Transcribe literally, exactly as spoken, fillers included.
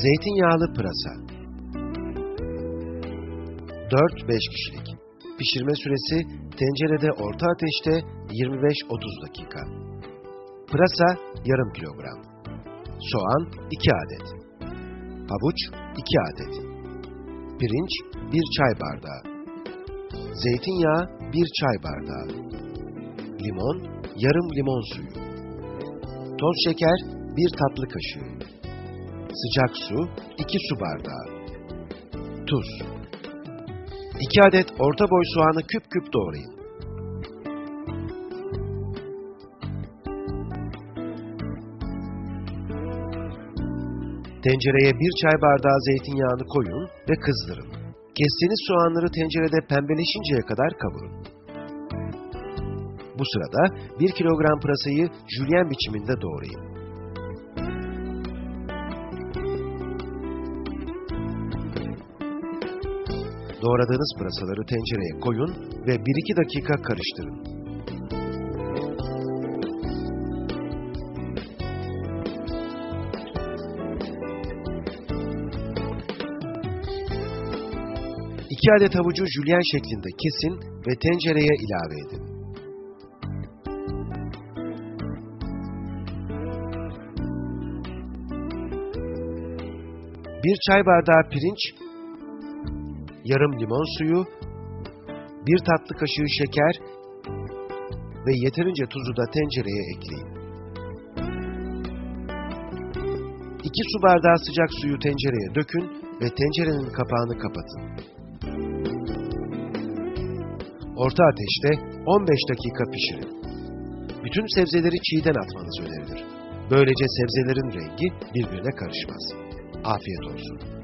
Zeytinyağlı pırasa. dört beş kişilik. Pişirme süresi tencerede orta ateşte yirmi beş otuz dakika. Pırasa yarım kilogram. Soğan iki adet. Havuç iki adet. Pirinç bir çay bardağı. Zeytinyağı bir çay bardağı. Limon yarım limon suyu. Toz şeker bir tatlı kaşığı. Sıcak su iki su bardağı. Tuz. iki adet orta boy soğanı küp küp doğrayın. Tencereye bir çay bardağı zeytinyağını koyun ve kızdırın. Kestiğiniz soğanları tencerede pembeleşinceye kadar kavurun. Bu sırada bir kilogram pırasayı jülyen biçiminde doğrayın. Doğradığınız pırasaları tencereye koyun ve bir iki dakika karıştırın. iki adet havucu jülyen şeklinde kesin ve tencereye ilave edin. bir çay bardağı pirinç, yarım limon suyu, bir tatlı kaşığı şeker ve yeterince tuzu da tencereye ekleyin. iki su bardağı sıcak suyu tencereye dökün ve tencerenin kapağını kapatın. Orta ateşte on beş dakika pişirin. Bütün sebzeleri çiğden atmanız önerilir. Böylece sebzelerin rengi birbirine karışmaz. Afiyet olsun.